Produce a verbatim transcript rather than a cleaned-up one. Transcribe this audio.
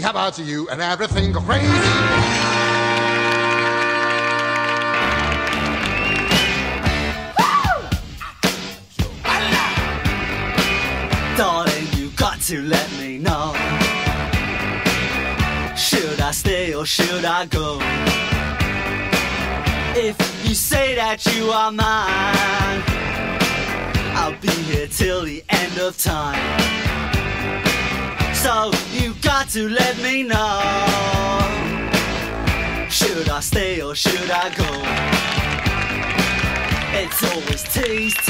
about you and everything go crazy. Darling, you got to let me know. Should I stay or should I go? If you say that you are mine, I'll be here till the end of time. So you got to let me know. Should I stay or should I go? It's always tease,